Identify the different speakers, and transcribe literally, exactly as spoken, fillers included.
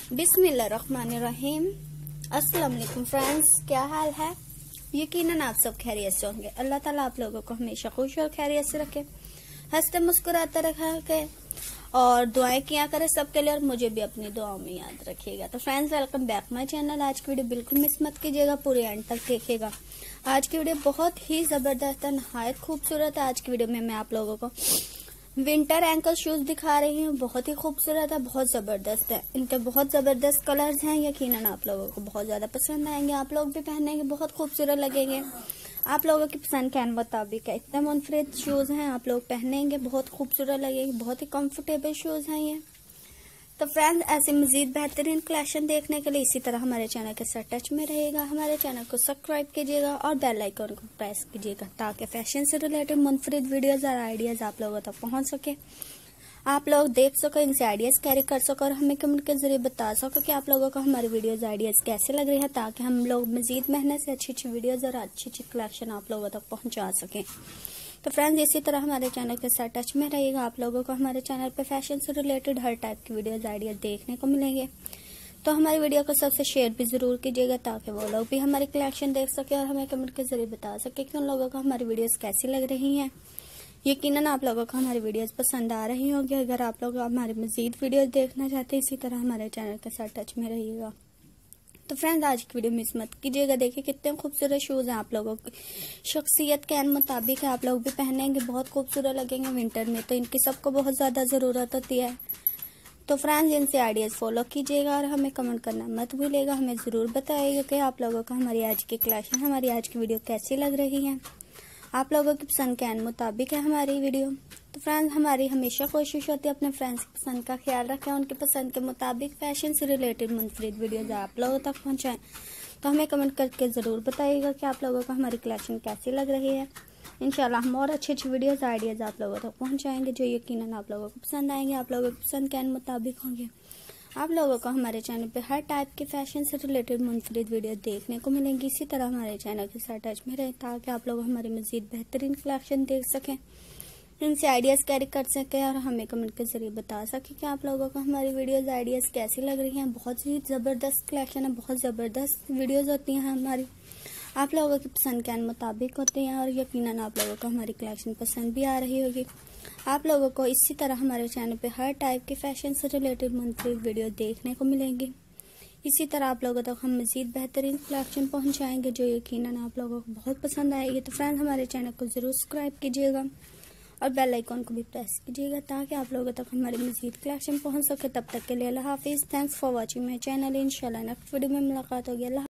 Speaker 1: बिस्मिल्लाहिर्रहमानिर्रहीम। अस्सलाम वालेकुम फ्रेंड्स, क्या हाल है? यकीनन आप सब खैरियत से होंगे। अल्लाह ताला आप लोगों को हमेशा खुश और खैरियत से रखे, हंसते मुस्कुराते रखे और दुआएं किया करे सबके लिए, और मुझे भी अपनी दुआओं में याद रखिएगा। तो friends, welcome back my channel. आज की वीडियो बिल्कुल मिस मत कीजिएगा, पूरे एंड तक देखिएगा। आज की वीडियो बहुत ही जबरदस्त है, नहायत खूबसूरत है। आज की वीडियो में मैं आप लोगों को विंटर एंकल शूज दिखा रही हूँ। बहुत ही खूबसूरत है, बहुत जबरदस्त है। इनके बहुत जबरदस्त कलर्स हैं, यकीनन आप लोगों को बहुत ज्यादा पसंद आएंगे। आप लोग भी पहनेंगे, बहुत खूबसूरत लगेंगे। आप लोगों की पसंद के मुताबिक है। इतने मुनफरिद शूज हैं, आप लोग पहनेंगे बहुत खूबसूरत लगेंगे। बहुत ही कंफर्टेबल शूज हैं ये। तो फ्रेंड्स, ऐसे मजीद बेहतरीन कलेक्शन देखने के लिए इसी तरह हमारे चैनल के साथ टच में रहेगा। हमारे चैनल को सब्सक्राइब कीजिएगा और बेल आइकन को प्रेस कीजिएगा, ताकि फैशन से रिलेटेड मुनफरिद वीडियोस और आइडियाज आप लोगों तक पहुंच सके, आप लोग देख सको, इनसे आइडियाज कैरी कर सको और हमें कमेंट के जरिए बता सको कि आप लोगों को हमारी वीडियोस आइडियाज कैसे लग रही है, ताकि हम लोग मजीद मेहनत से अच्छी अच्छी वीडियोज और अच्छी अच्छी कलेक्शन आप लोगों तक पहुंचा सकें। तो फ्रेंड्स, इसी तरह हमारे चैनल के साथ टच में रहिएगा। आप लोगों को हमारे चैनल पे फैशन से रिलेटेड हर टाइप की वीडियोस आइडियाज देखने को मिलेंगे। तो हमारी वीडियो को सबसे शेयर भी जरूर कीजिएगा, ताकि वो लोग भी हमारी कलेक्शन देख सके और हमें कमेंट के जरिए बता सके कि उन लोगों को हमारी वीडियोस कैसी लग रही हैं। यकीनन आप लोगों को हमारी वीडियोस पसंद आ रही होंगी। अगर आप लोग हमारी मजीद वीडियोस देखना चाहते हैं, इसी तरह हमारे चैनल के साथ टच में रहिएगा। तो फ्रेंड्स, आज की वीडियो मिस मत कीजिएगा। देखिए कितने खूबसूरत शूज हैं, आप लोगों की शख्सियत के मुताबिक है। आप लोग भी पहनेंगे, बहुत खूबसूरत लगेंगे। विंटर में तो इनकी सबको बहुत ज्यादा जरूरत होती है। तो फ्रेंड्स, इनसे आइडियाज फॉलो कीजिएगा और हमें कमेंट करना मत भूलिएगा। हमें जरूर बताइएगा कि आप लोगों को हमारी आज की कलेक्शन, हमारी आज की वीडियो कैसी लग रही है। आप लोगों की पसंद के मुताबिक है हमारी वीडियो। तो फ्रेंड्स, हमारी हमेशा कोशिश होती है अपने फ्रेंड्स की पसंद का ख्याल रखें, उनकी पसंद के मुताबिक फैशन से रिलेटेड मुनफरिद वीडियोज आप लोगों तक पहुंचाएं। तो हमें कमेंट करके जरूर बताइएगा कि आप लोगों को हमारी कलेक्शन कैसी लग रही है। इंशाल्लाह हम और अच्छी अच्छी वीडियोज आइडियाज आप लोगों तक पहुंचाएंगे, जो यकीनन आप लोगों को पसंद आएंगे, आप लोगों की पसंद के मुताबिक होंगे। आप लोगों को हमारे चैनल पे हर टाइप के फैशन से रिलेटेड मुनफरिद वीडियो देखने को मिलेंगी। इसी तरह हमारे चैनल के साथ टच में रहे, ताकि आप लोग हमारी मजीद बेहतरीन कलेक्शन देख सकें, इनसे आइडियाज कैरी कर सकें और हमें कमेंट के जरिए बता सके कि आप लोगों को हमारी वीडियोस आइडियाज कैसी लग रही हैं। बहुत ही जबरदस्त कलेक्शन है, बहुत जबरदस्त वीडियोस होती हैं हमारी, आप लोगों की पसंद के मुताबिक होती हैं और यकीनन आप लोगों को हमारी कलेक्शन पसंद भी आ रही होगी। आप लोगों को इसी तरह हमारे चैनल पे हर टाइप के फैशन से रिलेटेड मुनफरिद वीडियो देखने को मिलेंगी। इसी तरह आप लोगों तक हम मजीद बेहतरीन कलेक्शन पहुंचाएंगे, जो यकीनन आप लोगों को बहुत पसंद आएगी। तो फ्रेंड्स, हमारे चैनल को जरूर सब्सक्राइब कीजिएगा और बेल आइकन को भी प्रेस कीजिएगा, ताकि आप लोगों तक हमारी मजीद कलेक्शन पहुंच सके। तब तक के लिए अल्लाह हाफिज। Thanks for watching my channel. इंशाल्लाह नेक्स्ट वीडियो में मुलाकात होगी। अल्लाह